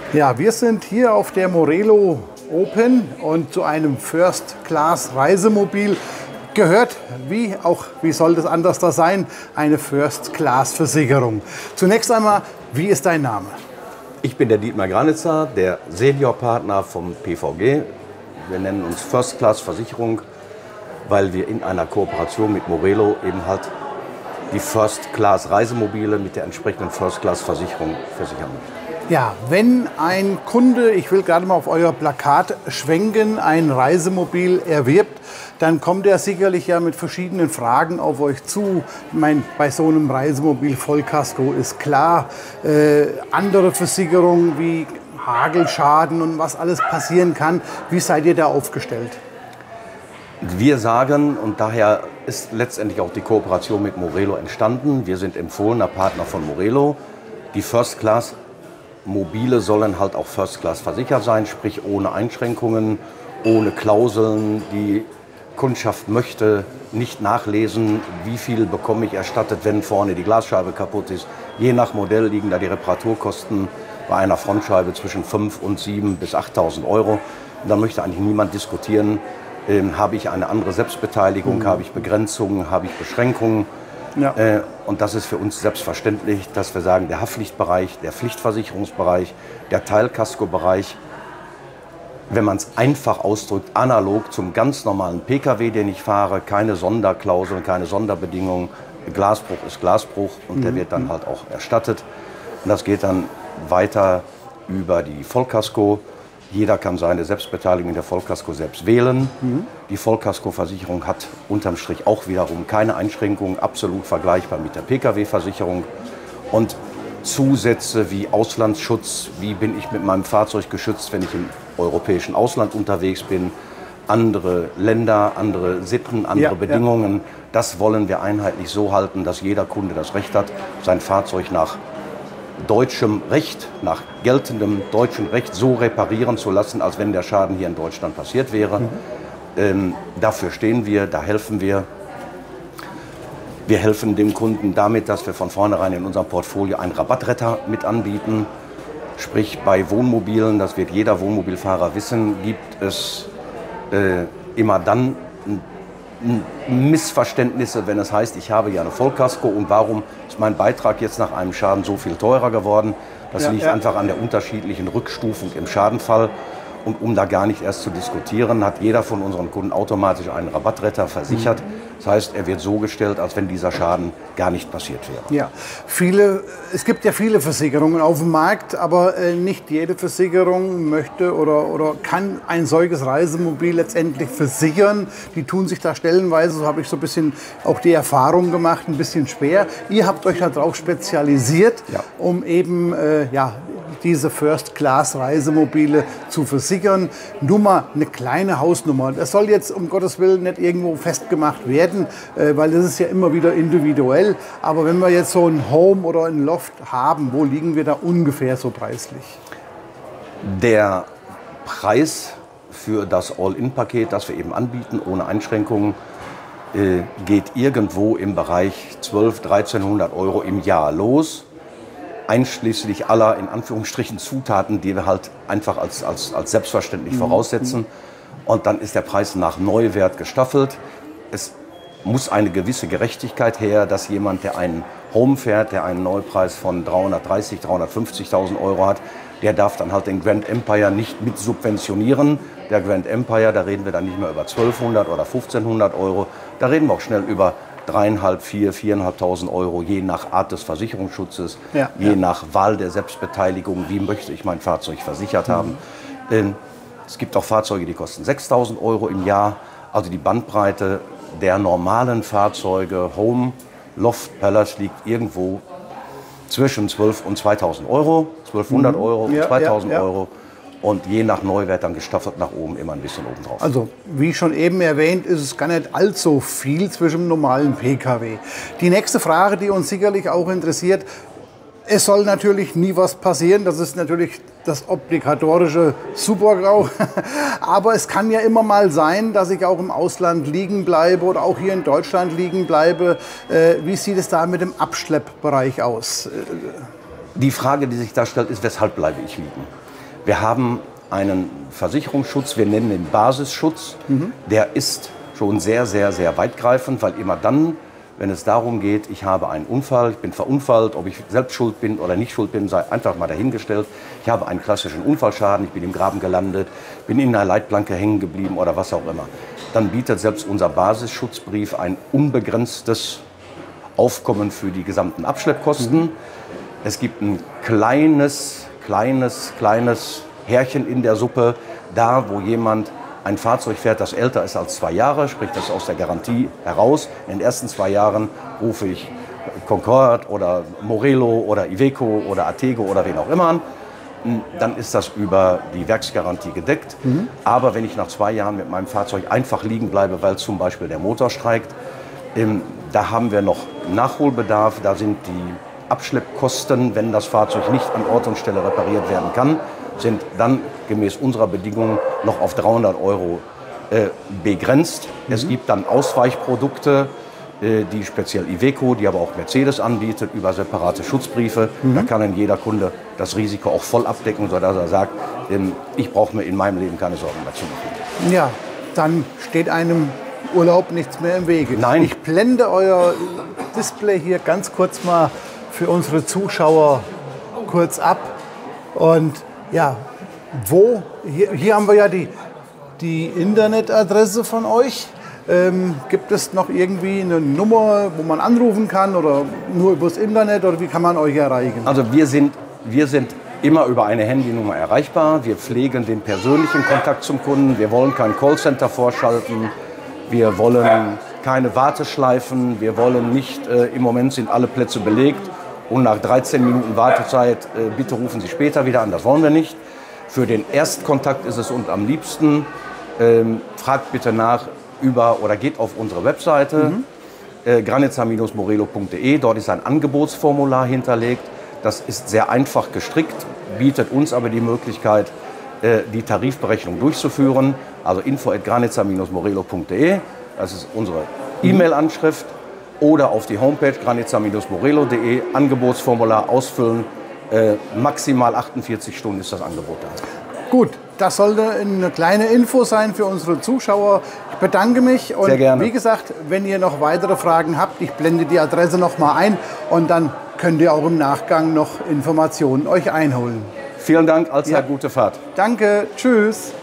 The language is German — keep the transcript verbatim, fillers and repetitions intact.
Ja, wir sind hier auf der Morelo Open und zu einem First Class Reisemobil gehört, wie auch, wie soll das anders da sein, eine First Class Versicherung. Zunächst einmal, wie ist dein Name? Ich bin der Dietmar Granitzer, der Seniorpartner vom P V G. Wir nennen uns First Class Versicherung, weil wir in einer Kooperation mit Morelo eben halt die First Class Reisemobile mit der entsprechenden First Class Versicherung versichern möchten. Ja, wenn ein Kunde, ich will gerade mal auf euer Plakat schwenken, ein Reisemobil erwirbt, dann kommt er sicherlich ja mit verschiedenen Fragen auf euch zu. Ich meine, bei so einem Reisemobil Vollkasko ist klar, äh, andere Versicherungen wie Hagelschaden und was alles passieren kann. Wie seid ihr da aufgestellt? Wir sagen, und daher ist letztendlich auch die Kooperation mit Morelo entstanden, wir sind empfohlener Partner von Morelo. Die First Class Mobile sollen halt auch First Class versichert sein, sprich ohne Einschränkungen, ohne Klauseln. Die Kundschaft möchte nicht nachlesen, wie viel bekomme ich erstattet, wenn vorne die Glasscheibe kaputt ist. Je nach Modell liegen da die Reparaturkosten bei einer Frontscheibe zwischen fünftausend und siebentausend bis achttausend Euro. Und da möchte eigentlich niemand diskutieren, ähm, habe ich eine andere Selbstbeteiligung, mhm. habe ich Begrenzungen, habe ich Beschränkungen. Ja. Äh, und das ist für uns selbstverständlich, dass wir sagen, der Haftpflichtbereich, der Pflichtversicherungsbereich, der Teilkaskobereich, wenn man es einfach ausdrückt, analog zum ganz normalen P K W, den ich fahre, keine Sonderklauseln, keine Sonderbedingungen. Glasbruch ist Glasbruch und mhm. der wird dann halt auch erstattet. Und das geht dann weiter über die Vollkasko. Jeder kann seine Selbstbeteiligung in der Vollkasko selbst wählen. Mhm. Die Vollkaskoversicherung hat unterm Strich auch wiederum keine Einschränkungen, absolut vergleichbar mit der P K W-Versicherung. Und Zusätze wie Auslandsschutz, wie bin ich mit meinem Fahrzeug geschützt, wenn ich im europäischen Ausland unterwegs bin, andere Länder, andere Sitten, andere ja, Bedingungen. Ja. Das wollen wir einheitlich so halten, dass jeder Kunde das Recht hat, sein Fahrzeug nach deutschem Recht, nach geltendem deutschen Recht so reparieren zu lassen, als wenn der Schaden hier in Deutschland passiert wäre. Mhm. Ähm, dafür stehen wir, da helfen wir. Wir helfen dem Kunden damit, dass wir von vornherein in unserem Portfolio einen Rabattretter mit anbieten. Sprich, bei Wohnmobilen, das wird jeder Wohnmobilfahrer wissen, gibt es äh, immer dann Missverständnisse, wenn es heißt, ich habe ja eine Vollkasko und warum ist mein Beitrag jetzt nach einem Schaden so viel teurer geworden. Das ja, liegt ja. einfach an der unterschiedlichen Rückstufung im Schadenfall. Und um da gar nicht erst zu diskutieren, hat jeder von unseren Kunden automatisch einen Rabattretter versichert. Das heißt, er wird so gestellt, als wenn dieser Schaden gar nicht passiert wäre. Ja, viele, es gibt ja viele Versicherungen auf dem Markt, aber äh, nicht jede Versicherung möchte oder, oder kann ein solches Reisemobil letztendlich versichern. Die tun sich da stellenweise, so habe ich so ein bisschen auch die Erfahrung gemacht, ein bisschen schwer. Ihr habt euch darauf spezialisiert, ja. um eben äh, ja, diese First-Class-Reisemobile zu versichern. Nur mal eine kleine Hausnummer. Das soll jetzt um Gottes Willen nicht irgendwo festgemacht werden, äh, weil das ist ja immer wieder individuell. Aber wenn wir jetzt so ein Home oder ein Loft haben, wo liegen wir da ungefähr so preislich? Der Preis für das All-In-Paket, das wir eben anbieten, ohne Einschränkungen, äh, geht irgendwo im Bereich zwölfhundert, dreizehnhundert Euro im Jahr los. Einschließlich aller, in Anführungsstrichen, Zutaten, die wir halt einfach als, als, als selbstverständlich voraussetzen. Und dann ist der Preis nach Neuwert gestaffelt. Es muss eine gewisse Gerechtigkeit her, dass jemand, der einen Home fährt, der einen Neupreis von dreihundertdreißigtausend, dreihundertfünfzigtausend Euro hat, der darf dann halt den Grand Empire nicht mit subventionieren. Der Grand Empire, da reden wir dann nicht mehr über zwölfhundert oder fünfzehnhundert Euro, da reden wir auch schnell über dreieinhalb, vier, viereinhalbtausend Euro, je nach Art des Versicherungsschutzes, ja, je ja. nach Wahl der Selbstbeteiligung, wie möchte ich mein Fahrzeug versichert mhm. haben. Ähm, es gibt auch Fahrzeuge, die kosten sechstausend Euro im Jahr. Also die Bandbreite der normalen Fahrzeuge, Home, Loft, Palace, liegt irgendwo zwischen zwölf und zweitausend Euro, zwölfhundert mhm. Euro und ja, zweitausend ja, ja. Euro. Und je nach Neuwert dann gestaffelt nach oben immer ein bisschen oben drauf. Also wie schon eben erwähnt, ist es gar nicht allzu viel zwischen dem normalen P K W. Die nächste Frage, die uns sicherlich auch interessiert, es soll natürlich nie was passieren. Das ist natürlich das obligatorische Supergrau. Aber es kann ja immer mal sein, dass ich auch im Ausland liegen bleibe oder auch hier in Deutschland liegen bleibe. Wie sieht es da mit dem Abschleppbereich aus? Die Frage, die sich da stellt, ist, weshalb bleibe ich liegen? Wir haben einen Versicherungsschutz, wir nennen den Basisschutz. Mhm. Der ist schon sehr, sehr, sehr weitgreifend, weil immer dann, wenn es darum geht, ich habe einen Unfall, ich bin verunfallt, ob ich selbst schuld bin oder nicht schuld bin, sei einfach mal dahingestellt. Ich habe einen klassischen Unfallschaden, ich bin im Graben gelandet, bin in einer Leitplanke hängen geblieben oder was auch immer. Dann bietet selbst unser Basisschutzbrief ein unbegrenztes Aufkommen für die gesamten Abschleppkosten. Mhm. Es gibt ein kleines, kleines, kleines Härchen in der Suppe, da wo jemand ein Fahrzeug fährt, das älter ist als zwei Jahre, sprich das aus der Garantie heraus. In den ersten zwei Jahren rufe ich Concorde oder Morelo oder Iveco oder Atego oder wen auch immer an. Dann ist das über die Werksgarantie gedeckt. Mhm. Aber wenn ich nach zwei Jahren mit meinem Fahrzeug einfach liegen bleibe, weil zum Beispiel der Motor streikt, ähm, da haben wir noch Nachholbedarf. Da sind die Abschleppkosten, wenn das Fahrzeug nicht an Ort und Stelle repariert werden kann, sind dann gemäß unserer Bedingungen noch auf dreihundert Euro äh, begrenzt. Mhm. Es gibt dann Ausweichprodukte, äh, die speziell Iveco, die aber auch Mercedes anbietet, über separate Schutzbriefe. Mhm. Da kann dann jeder Kunde das Risiko auch voll abdecken, sodass er sagt, ähm, ich brauche mir in meinem Leben keine Sorgen dazu machen. Ja, dann steht einem Urlaub nichts mehr im Wege. Nein. Ich blende euer Display hier ganz kurz mal für unsere Zuschauer kurz ab. Und ja, wo? Hier, hier haben wir ja die, die Internetadresse von euch. Ähm, gibt es noch irgendwie eine Nummer, wo man anrufen kann oder nur übers Internet oder wie kann man euch erreichen? Also wir sind, wir sind immer über eine Handynummer erreichbar. Wir pflegen den persönlichen Kontakt zum Kunden. Wir wollen kein Callcenter vorschalten. Wir wollen keine Warteschleifen. Wir wollen nicht, äh, im Moment sind alle Plätze belegt. Und nach dreizehn Minuten Wartezeit, äh, bitte rufen Sie später wieder an, das wollen wir nicht. Für den Erstkontakt ist es uns am liebsten, ähm, fragt bitte nach über oder geht auf unsere Webseite, mhm. äh, granitza Bindestrich morelo punkt de, dort ist ein Angebotsformular hinterlegt. Das ist sehr einfach gestrickt, bietet uns aber die Möglichkeit, äh, die Tarifberechnung durchzuführen. Also info at granitza Bindestrich morelo punkt de, das ist unsere mhm. E-Mail-Anschrift. Oder auf die Homepage granitza Bindestrich morelo punkt de, Angebotsformular ausfüllen. Äh, maximal achtundvierzig Stunden ist das Angebot da. Gut, das sollte eine kleine Info sein für unsere Zuschauer. Ich bedanke mich und sehr gerne. Wie gesagt, wenn ihr noch weitere Fragen habt, ich blende die Adresse noch mal ein und dann könnt ihr auch im Nachgang noch Informationen euch einholen. Vielen Dank, allzeit ja. Gute Fahrt. Danke, tschüss.